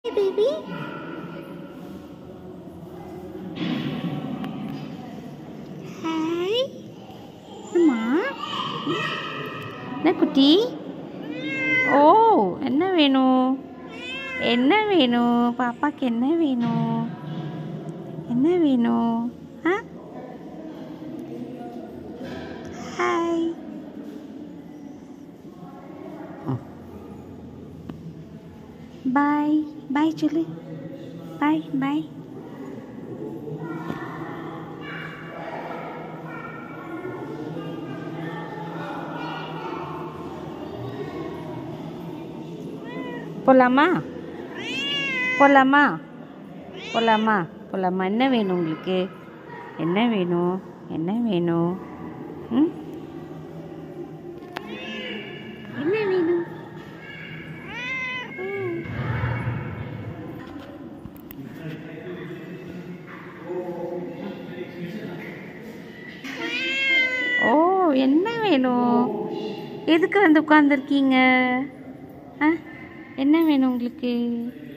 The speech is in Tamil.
baby. Hi. அம்மா என்ன குட்டி? ஓ என்ன வேணும்? என்ன வேணும்? பாப்பாக்கு என்ன வேணும்? என்ன வேணும்? ஆ ஹாய். பாய் பாய் சொல்லு. பாய் பாய். போலாமா? போலாமா? போலாமா? போலாமா? என்ன வேணும் உங்களுக்கு? என்ன வேணும்? என்ன வேணும்? ம் என்ன வேணும்? ஓ என்ன வேணும்? எதுக்கு வந்து உட்காந்துருக்கீங்க? ஆ என்ன வேணும் உங்களுக்கு?